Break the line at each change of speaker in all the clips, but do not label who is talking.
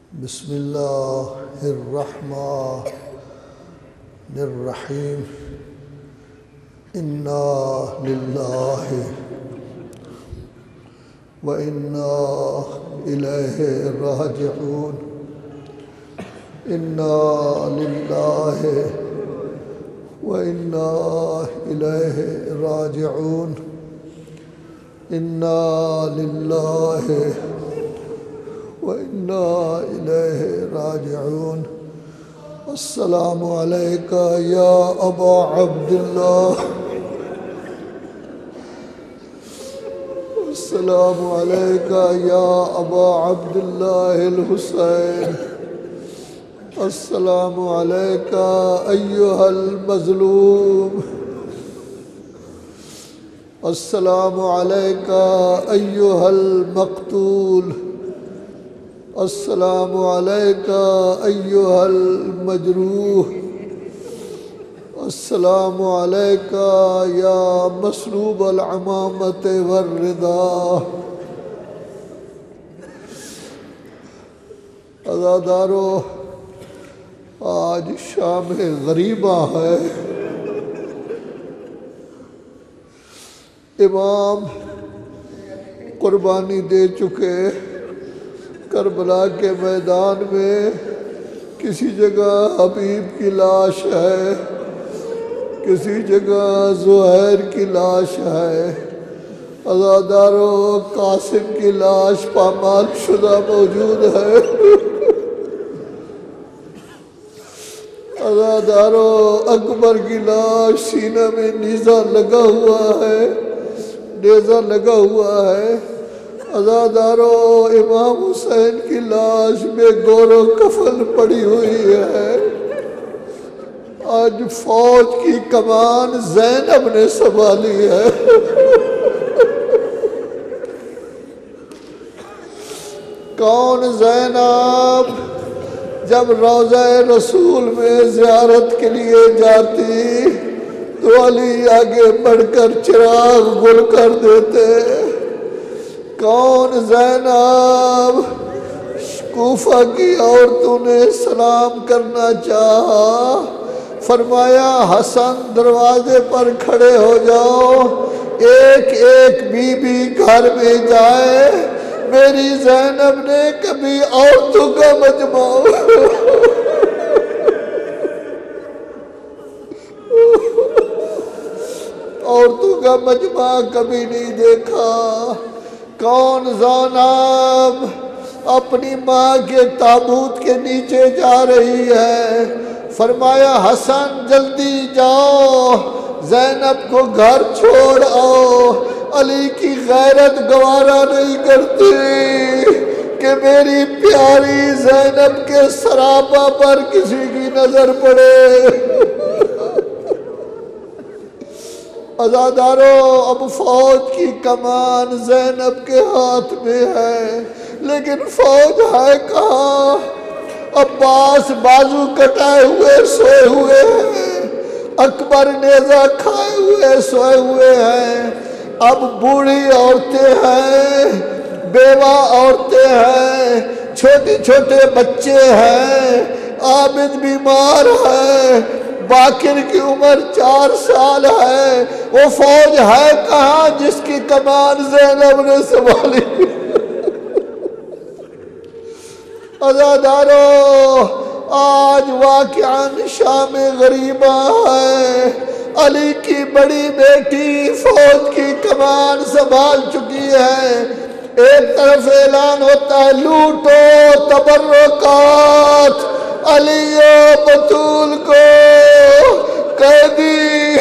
بسم الله الرحمن الرحيم إنا لله وإنا إليه راجعون إنا لله وإنا إليه راجعون إنا لله وإنا إليه راجعون السلام عليك يا أبا عبد الله السلام عليك يا أبا عبد الله الحسين السلام عليك أيها المظلوم السلام عليك أيها المقتول السلام عليك أيها المجروح السلام عليك يا مسلوب العمامة والرداء عزادارو آج شام غریبہ ہے امام قربانی دے چکے کربلا کے میدان میں کسی جگہ حبیب کی لاش ہے کسی جگہ زہیر کی لاش ہے عزادارو قاسم کی لاش پامال شدہ موجود ہے عزادارو اکبر کی لاش سینہ میں نیزہ لگا ہوا ہے عزادارو امام حسین کی لاش میں گور و کفن پڑی ہوئی ہے آج فوج کی کمان زینب نے سنبھالی ہے کون زینب جب روضہ رسول میں زیارت کے لیے جاتی تو علی آگے بڑھ کر چراغ گل کر دیتے کون زینب کوفہ کی عورتوں نے سلام کرنا چاہا فرمایا حسن دروازے پر کھڑے ہو جاؤ ایک ایک بی بی گھر میں جائے میری زینب نے کبھی عورتوں کا مجمع عورتوں کا مجمع کبھی نہیں دیکھا کون زینب اپنی ماں کے تابوت کے نیچے جا رہی ہے فرمایا حسن جلدی جاؤ زینب کو گھر چھوڑ آؤ علی کی غیرت گوارا نہیں کرتی کہ میری پیاری زینب کے سراپا پر کسی کی نظر پڑے عزادارو اب فوج کی کمان زینب کے ہاتھ میں ہے لیکن فوج ہے کہاں عباس بازو کٹائے ہوئے سوئے ہوئے ہیں اکبر نیزہ کھائے ہوئے سوئے ہوئے ہیں اب بوڑھی عورتیں ہیں بیوہ عورتیں ہیں چھوٹے چھوٹے بچے ہیں عابد بیمار ہے باقر کی عمر 4 سال ہے وہ فوج ہے کہاں جس کی کمان زینب نے سنبھالی عزادارو آج واقعاً شام غریبہ ہے علی کی بڑی بیٹی فوج کی کمان سنبھال چکی ہے ایک طرف اعلان ہوتا ہے لوٹو تبرکات علی و بطول کو قیدی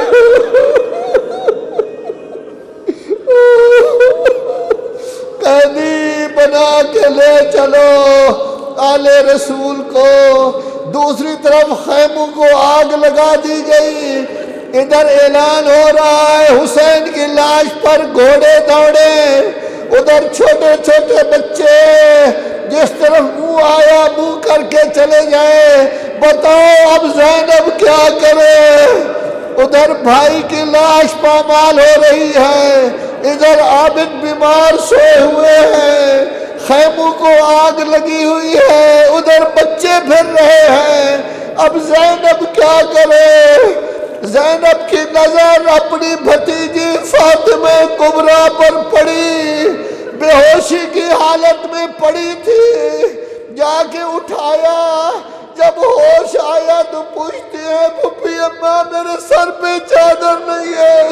قیدی بنا کے لے چلو آل رسول کو دوسری طرف خیموں کو آگ لگا دی گئی ادھر اعلان ہو رہا ہے حسین کی لاش پر گھوڑے دوڑے ادھر چھوٹے چھوٹے بچے جس طرف منہ آیا منہ کر کے چلے جائے بتاؤ اب زینب کیا کرے ادھر بھائی کی لاش پامال ہو رہی ہے ادھر عابد بیمار سوئے ہوئے ہیں خیموں کو آگ لگی ہوئی ہے، ادھر بچے پھر رہے ہیں، اب زینب کیا کرے؟ زینب کی نظر اپنی بھتیجی فاطمہ کبریٰ پر پڑی، بے ہوشی کی حالت میں پڑی تھی، جا کے اٹھایا، جب ہوش آیا تو پوچھتی ہے پھپھی اماں میرے سر پہ چادر نہیں ہے۔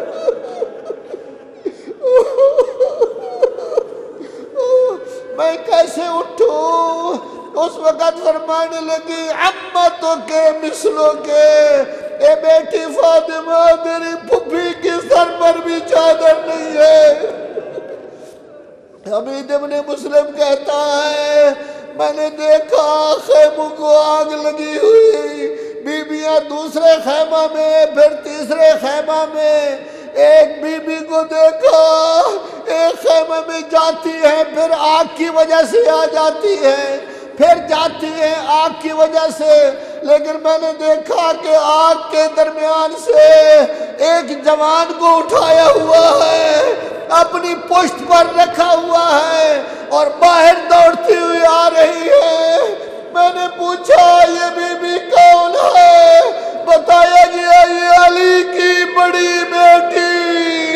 میں کیسے اٹھوں؟ اس وقت فرمانے لگی عمتوں کے مثلوں کے، اے بیٹی فاطمہ تیری پھپھی کے سر پر بھی چادر نہیں ہے۔ حمید ابن مسلم کہتا ہے میں نے دیکھا خیموں کو آگ لگی ہوئی، بیویاں دوسرے خیمہ میں، پھر تیسرے خیمہ میں، ایک بی بی کو دیکھا ایک خیمہ میں جاتی ہے، پھر آگ کی وجہ سے آ جاتی ہے، پھر جاتی ہے آگ کی وجہ سے، لیکن میں نے دیکھا کہ آگ کے درمیان سے ایک جوان کو اٹھایا ہوا ہے، اپنی پشت پر رکھا ہوا ہے اور باہر دوڑتی ہوئی آ رہی ہے۔ میں نے پوچھا یہ بی بی کون ہے؟ بتایا گیا یہ علی کی بڑی بیٹی،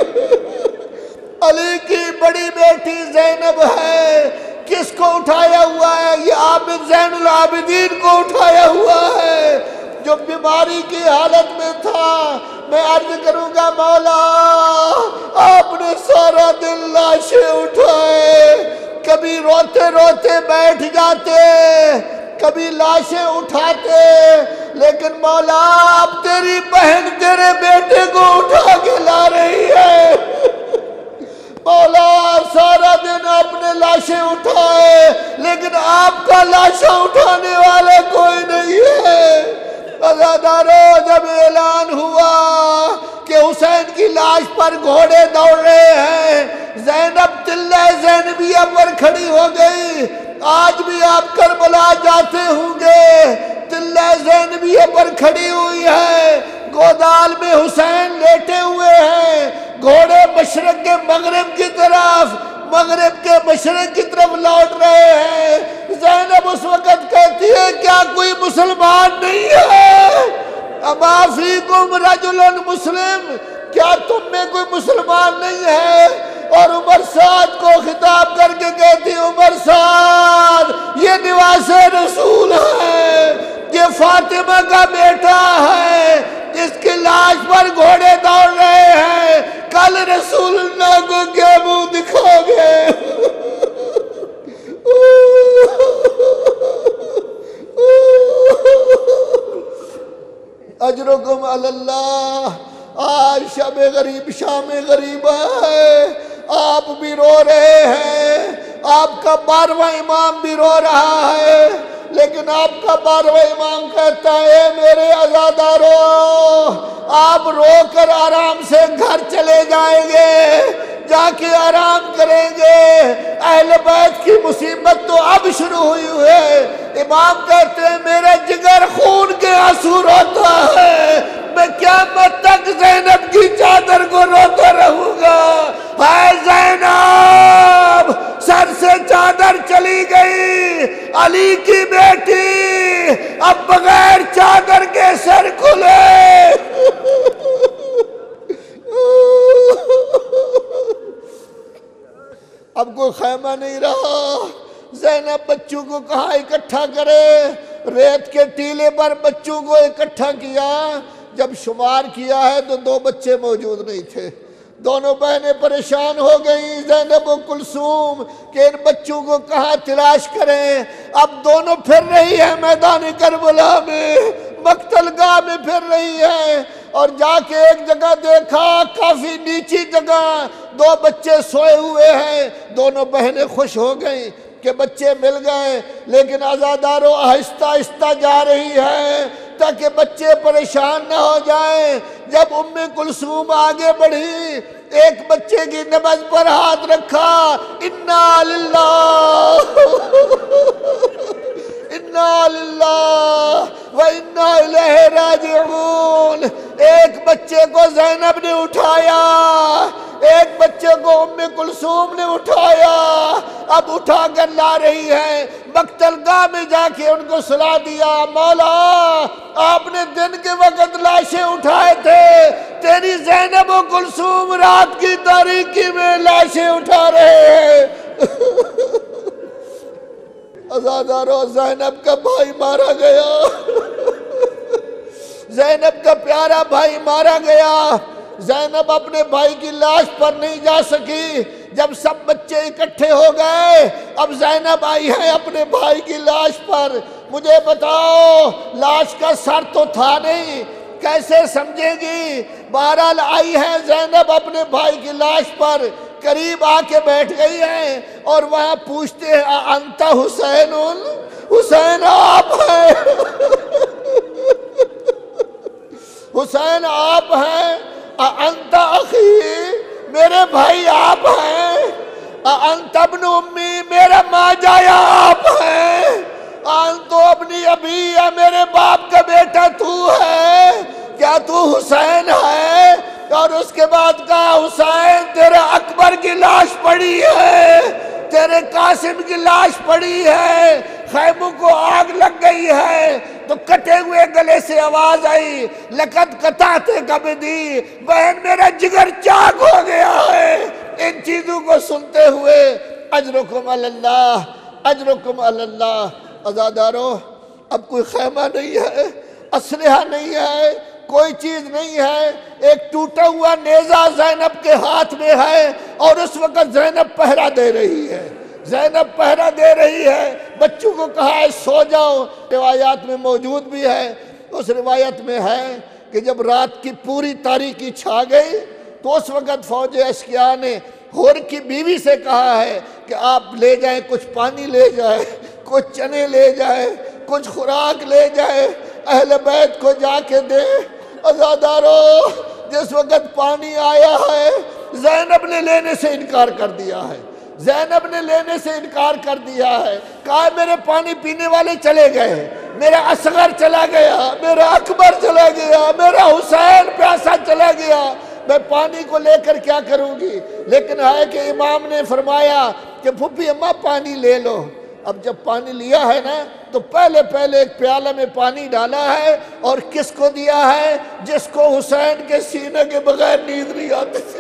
علی کی بڑی بیٹی زینب ہے۔ کس کو اٹھایا ہوا ہے؟ یہ عابد زین العابدین کو اٹھایا ہوا ہے جو بیماری کی حالت میں تھا۔ میں عرض کروں گا مولا آپ نے سارا دن لاشیں اٹھائے، کبھی روتے روتے بیٹھ جاتے، کبھی لاشیں اٹھاتے، لیکن مولا اب تیری بہن تیرے بیٹے کو اٹھا کے لا رہی ہے۔ مولا سارا دن آپ نے لاشیں اٹھائے، لیکن آپ کا لاشیں اٹھانے والا کوئی نہیں ہے۔ عزادارو جب اعلان ہوا کہ حسین کی لاش پر گھوڑے دوڑ رہے ہیں، زینب تلہ زینبیہ پر کھڑی ہو گئی۔ آج بھی آپ کربلا جاتے ہوں گے، تلہ زینبیہ پر کھڑی ہوئی ہے، گودال میں حسین لیٹے ہوئے ہیں، گھوڑے مشرق کے مغرب کی طرف، مغرب کے مشرق کی طرف لوٹ رہے ہیں۔ زینب اس وقت کہتی ہے کیا کوئی مسلمان نہیں ہے؟ اما فیکم رجل مسلم، کیا تم میں کوئی مسلمان نہیں ہے؟ اور عمر سعد کو خطاب کر کے کہتی عمر سعد یہ نواس رسول ہے، یہ فاطمہ کا بیٹا ہے، اس کی لاش پر گھوڑے دوڑ رہے ہیں، کل رسول اللہ کو کیا منہ دکھا گے؟ اجرکم علی اللہ۔ آج شب غریب شام غریبہ ہے، آپ بھی رو رہے ہیں، آپ کا 12واں امام بھی رو رہا ہے، لیکن آپ کا 12واں امام کہتا ہے میرے عزادارو آپ رو کر آرام سے گھر چلے جائیں گے، جا کے آرام کریں گے، اہل بیت کی مصیبت تو اب شروع ہوئی ہے۔ امام کہتے ہیں میرا جگر خون کے آنسو روتا ہے، میں قیامت تک زینب کی چادر کو روتا رہوں گا۔ اے زینب سر سے چادر چلی گئی، علی کی بیٹی اب بغیر چادر کے سر کھلے۔ اب کوئی خیمہ نہیں رہا، زینب بچوں کو کہاں اکٹھا کرے، ریت کے ٹیلے پر بچوں کو اکٹھا کیا، جب شمار کیا ہے تو 2 بچے موجود نہیں تھے۔ دونوں بہنیں پریشان ہو گئیں زینب و کلثوم کہ ان بچوں کو کہاں تلاش کریں۔ اب دونوں پھر رہی ہیں میدان کربلا میں، مقتل گاہ میں پھر رہی ہیں، اور جا کے ایک جگہ دیکھا کافی نیچی جگہ 2 بچے سوئے ہوئے ہیں۔ دونوں بہنیں خوش ہو گئیں کہ بچے مل گئے، لیکن عزادارو آہستہ آہستہ جا رہی ہے تاکہ بچے پریشان نہ ہو جائیں۔ جب ام کلثوم آگے بڑھی، ایک بچے کی نبض پر ہاتھ رکھا، انا للہ انا للہ و انا الیہ راجعون۔ ایک بچے کو زینب نے اٹھایا، ایک بچے کو ام کلثوم نے اٹھایا، اب اٹھا کر لا رہی ہے، مقتل گاہ میں جا کے ان کو سلا دیا، مولا آپ نے دن کے وقت لاشیں اٹھائے تھے، تیری زینب و کلثوم رات کی تاریکی میں لاشیں اٹھا رہے ہیں۔ عزادارو، زینب کا بھائی مارا گیا، زینب کا پیارا بھائی مارا گیا۔ زینب اپنے بھائی کی لاش پر نہیں جا سکی، جب سب بچے اکٹھے ہو گئے اب زینب آئی ہے اپنے بھائی کی لاش پر۔ مجھے بتاؤ، لاش کا سر تو تھا نہیں، کیسے سمجھے گی؟ بہرحال آئی ہے زینب اپنے بھائی کی لاش پر، قریب آ کے بیٹھ گئی ہیں اور وہاں پوچھتے ہیں انت حسین؟ حسین آپ ہیں؟ حسین آپ ہیں؟ انت اخی؟ میرے بھائی آپ ہیں؟ انت ابن امی؟ میرا ماں جایا آپ ہیں؟ تو اپنی ابھی یا میرے باپ کا بیٹا تو ہے؟ کیا تو حسین ہے؟ اور اس کے بعد کہا حسین تیرے اکبر کی لاش پڑی ہے، تیرے قاسم کی لاش پڑی ہے، خیموں کو آگ لگ گئی ہے۔ تو کٹے ہوئے گلے سے آواز آئی لقد قطعت کبدی، بہن میرا جگر چاک ہو گیا ہے۔ ان چیزوں کو سنتے ہوئے اجرکم علی اللہ، اجرکم علی اللہ۔ عزادارو، اب کوئی خیمہ نہیں ہے، اسلحہ نہیں ہے، کوئی چیز نہیں ہے، ایک ٹوٹا ہوا نیزہ زینب کے ہاتھ میں ہے اور اس وقت زینب پہرا دے رہی ہے، زینب پہرا دے رہی ہے۔ بچوں کو کہا ہے سو جاؤ، روایات میں موجود بھی ہے۔ اس روایت میں ہے کہ جب رات کی پوری تاریکی چھا گئی تو اس وقت فوج اشقیاء نے ہور کی بیوی سے کہا ہے کہ آپ لے جائیں، کچھ پانی لے جائیں، کچھ چنے لے جائیں، کچھ خوراک لے جائیں، اہل بیت کو جا کے دیں۔ عزادارو، جس وقت پانی آیا ہے زینب نے لینے سے انکار کر دیا ہے، زینب نے لینے سے انکار کر دیا ہے، کہا میرے پانی پینے والے چلے گئے، میرا اصغر چلا گیا، میرا اکبر چلا گیا، میرا حسین پیاسا چلا گیا، میں پانی کو لے کر کیا کروں گی؟ لیکن ہے کہ امام نے فرمایا کہ پھپھی اماں پانی لے لو۔ اب جب پانی لیا ہے نا تو پہلے ایک پیالہ میں پانی ڈالا ہے، اور کس کو دیا ہے؟ جس کو حسین کے سینے کے بغیر نیند نہیں آتی تھی۔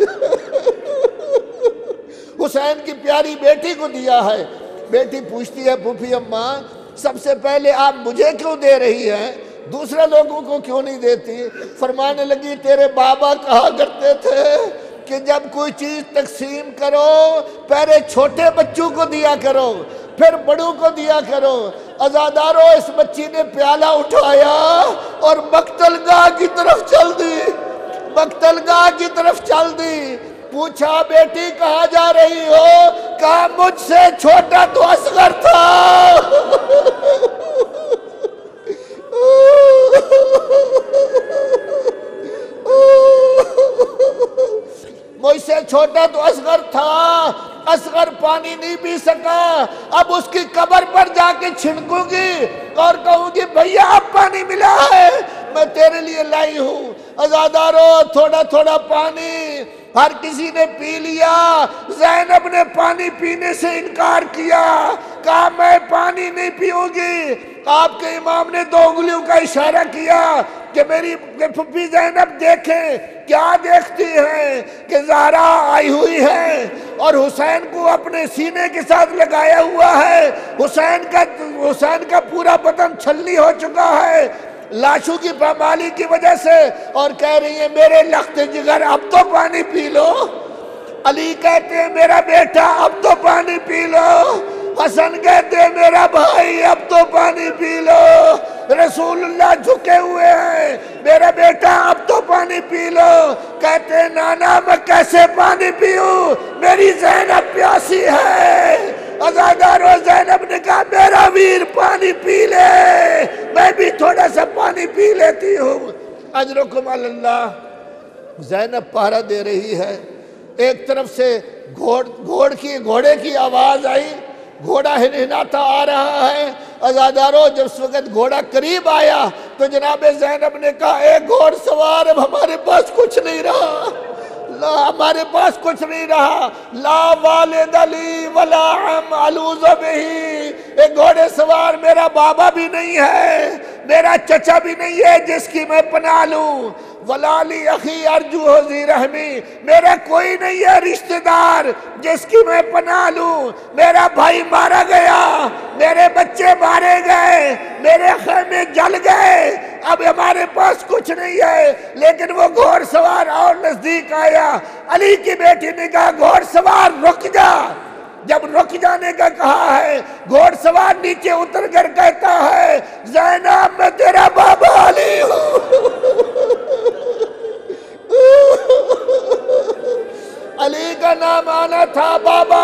حسین کی پیاری بیٹی کو دیا ہے۔ بیٹی پوچھتی ہے پھوپھی اماں سب سے پہلے آپ مجھے کیوں دے رہی ہیں، دوسرے لوگوں کو کیوں نہیں دیتی؟ فرمانے لگی تیرے بابا کہا کرتے تھے کہ جب کوئی چیز تقسیم کرو پہلے چھوٹے بچوں کو دیا کرو پھر بڑوں کو دیا کرو۔ عزادارو، اس بچی نے پیالہ اٹھایا اور مقتل گاہ کی طرف چل دی، مقتل گاہ کی طرف چل دی۔ پوچھا بیٹی کہاں جا رہی ہو؟ کہا مجھ سے چھوٹا تو اصغر تھا۔ مجھ سے چھوٹا تو اصغر تھا، اصغر پانی نہیں پی سکا، اب اس کی قبر پر جا کے چھڑکوں گی اور کہوں گی بھیا اب پانی ملا ہے، میں تیرے لیے لائی ہوں۔ عزادارو، تھوڑا تھوڑا پانی ہر کسی نے پی لیا۔ زینب نے پانی پینے سے انکار کیا، کہا میں پانی نہیں پیوں گی۔ آپ کے امام نے دو انگلیوں کا اشارہ کیا کہ میری پھپھی زینب دیکھیں، کیا دیکھتی ہیں کہ زہرا آئی ہوئی ہے اور حسین کو اپنے سینے کے ساتھ لگایا ہوا ہے، حسین کا پورا بدن چھلنی ہو چکا ہے لاشوں کی پامالی کی وجہ سے، اور کہہ رہی ہیں میرے لخت جگر اب تو پانی پی لو۔ علی کہتے ہیں میرا بیٹا اب تو پانی پی لو، حسن کہتے ہیں میرا بھائی اب تو پانی پی لو، رسول اللہ جھکے ہوئے ہیں میرا بیٹا اب تو پانی پی لو۔ کہتے ہیں نانا میں کیسے پانی پیوں، میری زینب پیاسی ہے۔ عزادارو، زینب نے کہا میرا ویر پانی پی لے، میں بھی تھوڑا سا پانی پی لیتی ہوں۔ اجرکم علی اللہ۔ زینب پہرا دے رہی ہے، ایک طرف سے گھوڑے کی آواز آئی، گھوڑا ہنہناتا آ رہا ہے۔ عزادارو، جب اس وقت گھوڑا قریب آیا تو جناب زینب نے کہا اے گھوڑ سوار اب ہمارے پاس کچھ نہیں رہا، ہمارے پاس کچھ نہیں رہا. لا والد لی ولا عم الوذ بہ. ایک گھوڑے سوار میرا بابا بھی نہیں ہے، میرا چچا بھی نہیں ہے جس کی میں پناہ لوں. ولا لی اخی ارجو ذی رحمی. میرا کوئی نہیں ہے رشتہ دار جس کی میں پناہ لوں. میرا بھائی مارا گیا، میرے بچے مارے گئے، میرے خیمے جل گئے، اب ہمارے پاس کچھ نہیں ہے. لیکن وہ گھوڑ سوار اور نزدیک آیا. علی کی بیٹی نے کہا گھوڑ سوار رک جا. جب رک جانے کا کہا ہے، گھوڑ سوار نیچے اتر کر کہتا ہے زینب میں تیرا بابا علی ہوں. علی کا نام آنا تھا. بابا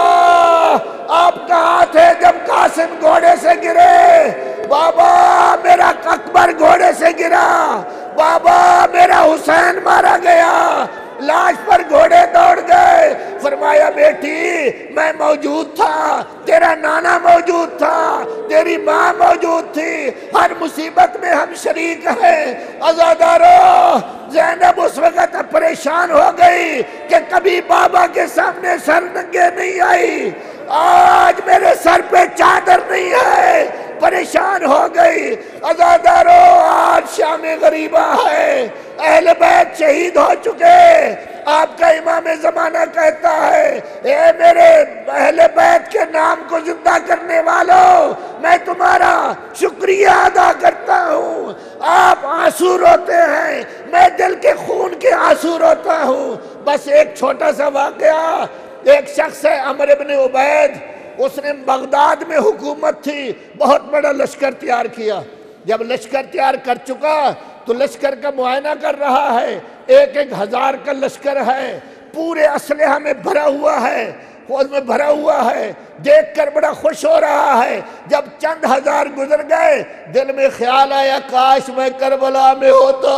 آپ کہاں تھے جب قاسم گھوڑے سے گرے؟ بابا میرا اکبر گھوڑے سے گرا. بابا میرا حسین مارا گیا. لاش پر گھوڑے دوڑ گئے. فرمایا بیٹی میں موجود تھا، تیرا نانا موجود تھا، تیری ماں موجود تھی، ہر مصیبت میں ہم شریک ہیں. عزادارو زینب اس وقت پریشان ہو گئی کہ کبھی بابا کے سامنے سر ننگے نہیں آئی، آج میرے سر پہ چادر نہیں ہے. پریشان ہو گئی. عزادارو آج شام غریبہ ہے، اہل بیت شہید ہو چکے. آپ کا امام زمانہ کہتا ہے اے میرے اہل بیت کے نام کو زندہ کرنے والوں، میں تمہارا شکریہ ادا کرتا ہوں. آپ آنسو روتے ہیں، میں دل کے خون کے آنسو روتا ہوں. بس ایک چھوٹا سا واقعہ. ایک شخص ہے عمر بن عبید، اس نے بغداد میں حکومت تھی، بہت بڑا لشکر تیار کیا. جب لشکر تیار کر چکا تو لشکر کا معائنہ کر رہا ہے. 1,000 کا لشکر ہے، پورے اسلحہ میں بھرا ہوا ہے، فوج میں بھرا ہوا ہے. دیکھ کر بڑا خوش ہو رہا ہے. جب چند ہزار گزر گئے دل میں خیال آیا کاش میں کربلا میں ہوتا،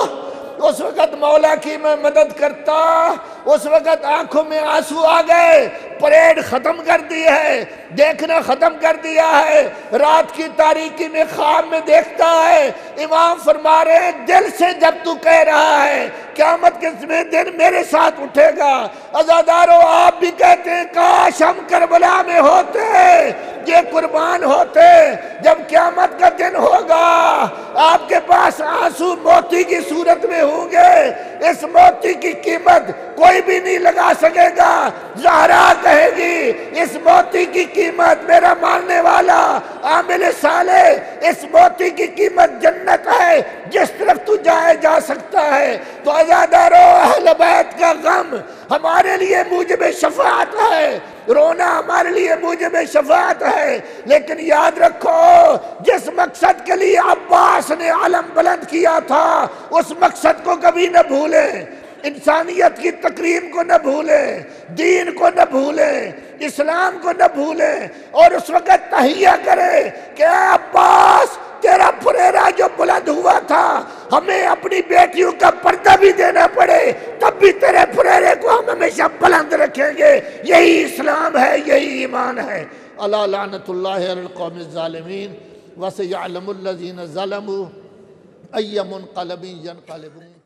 اس وقت مولا کی میں مدد کرتا. اس وقت آنکھوں میں آنسو آ گئے. پریڈ ختم کر دی ہے، دیکھنا ختم کر دیا ہے. رات کی تاریکی میں خواب میں دیکھتا ہے. امام فرما رہے ہیں دل سے جب تو کہہ رہا ہے قیامت کے دن میرے ساتھ اٹھے گا. عزادارو آپ بھی کہتے ہیں کاش ہم کربلا میں ہوتے، یہ قربان ہوتے. جب قیامت کا دن ہوگا آپ کے پاس آنسو موتی کی صورت میں ہوں گے. اس موتی کی قیمت کوئی بھی نہیں لگا سکے گا. زہرا کہے گی اس موتی کی قیمت میرا ماننے والا عامل صالح، اس موتی کی قیمت جنت ہے جس طرف تو جا سکتا ہے. تو عزادارو اہل بیت کا غم ہمارے لیے موجب شفاعت ہے، رونا ہمارے لیے موجب شفاعت ہے. لیکن یاد رکھو جس مقصد کے لیے عباس نے علم بلند کیا تھا اس مقصد کو کبھی نہ بھولیں. انسانیت کی تکریم کو نہ بھولیں، دین کو نہ بھولیں، اسلام کو نہ بھولیں. اور اس وقت تحیہ کریں کہ اے عباس تیرا پھریرا جو بلند ہوا تھا، ہمیں اپنی بیٹیوں کا پردہ بھی دینا پڑے تب بھی تیرے پھریرے کو ہم ہمیشہ بلند رکھیں گے. یہی اسلام ہے، یہی ایمان ہے. الا لعنت اللہ علی القوم الظالمین وسیعلم الذین ظلموا ای منقلب ینقلبون.